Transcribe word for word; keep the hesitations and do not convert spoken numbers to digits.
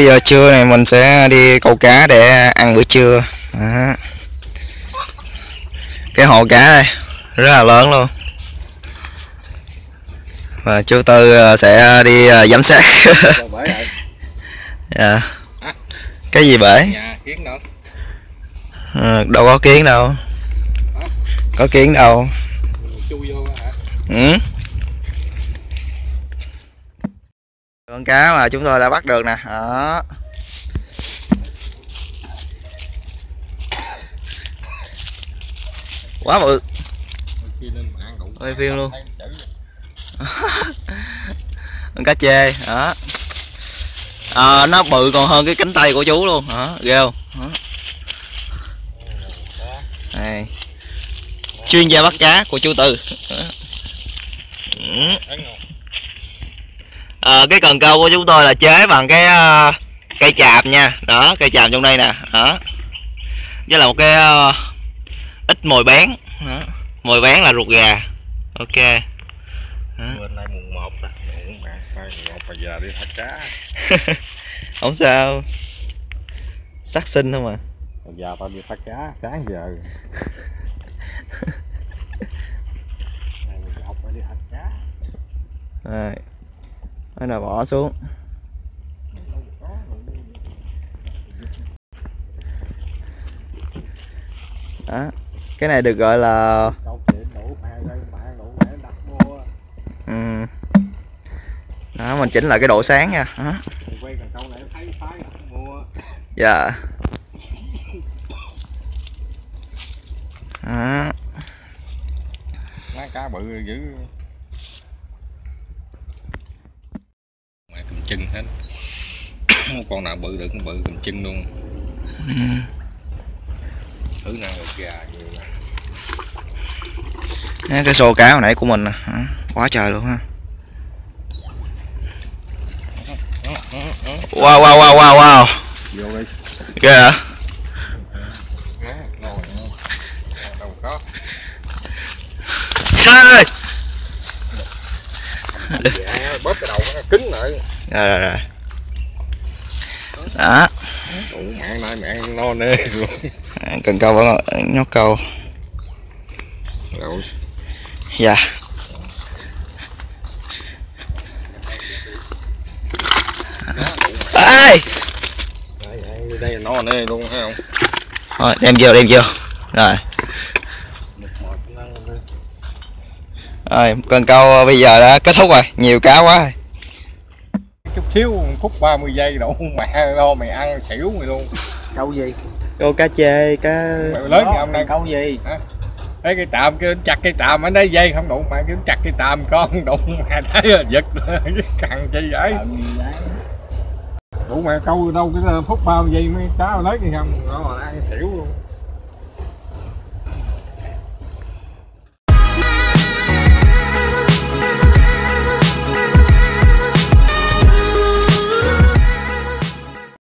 giờ trưa này mình sẽ đi câu cá để ăn bữa trưa. Đó. Cái hồ cá đây rất là lớn luôn. Và chú Tư sẽ đi giám sát. Dạ. Cái gì bể? À, đâu có kiến đâu. Có kiến đâu. Ừ. Con cá mà chúng tôi đã bắt được nè. Đó. Quá bự. Quay phim luôn. Con cá chê. Đó. À, nó bự còn hơn cái cánh tay của chú luôn. Đó, ghê không? Đó. Này. Chuyên gia bắt cá của chú Tư. À, cái cần câu của chúng tôi là chế bằng cái uh, cây chàm nha. Đó, cây chàm trong đây nè. Đó. Với là một cái uh, ít mồi bén. Đó. Mồi bén là ruột gà. Ok. Đó. Bên nay mùng một rồi. Mùng một mà giờ đi thả cá. Không sao. Sát sinh thôi mà. Bây giờ tao đi thả cá sáng giờ. Mùng một phải đi thả cá. Rồi. Nó là bỏ xuống. Đó. Cái này được gọi là ừ. Đó, mình chỉnh lại cái độ sáng nha. Đó. Dạ. Đó. Má cá bự dữ. Mẹ cầm chân hết. Con nào bự được cũng bự cầm chân luôn. Ừ. Thứ nào được gà nhiều nè. Cái xô cá hồi nãy của mình nè. Quá trời luôn ha. Wow wow wow wow wow. Ghê hả? Trời. Bóp cái đầu nó cứng lại. Rồi rồi rồi. Đó. Ủa, mẹ nay mẹ no nê luôn. Cần câu vẫn nhóc câu. Rồi. Dạ. Ê. Đây là no nê luôn thấy không? Thôi đem vô đem vô. Rồi. Rồi cần câu bây giờ đã kết thúc rồi, nhiều cá quá rồi. Chút xíu phút ba mươi giây đủ mẹ lo mày ăn xỉu mày luôn. Câu gì? Câu cá chê, cá mày lớn ngày hôm nay câu gì? Hả? Thấy cái tạm kêu chặt cái tạm anh thấy dây không đụng mày kêu chặt cái tạm con đụng mày thấy là giật cằn chi vậy? Đủ mẹ câu đâu cái phút ba mươi giây mấy cá lớn gì không? Nó là ăn xỉu luôn.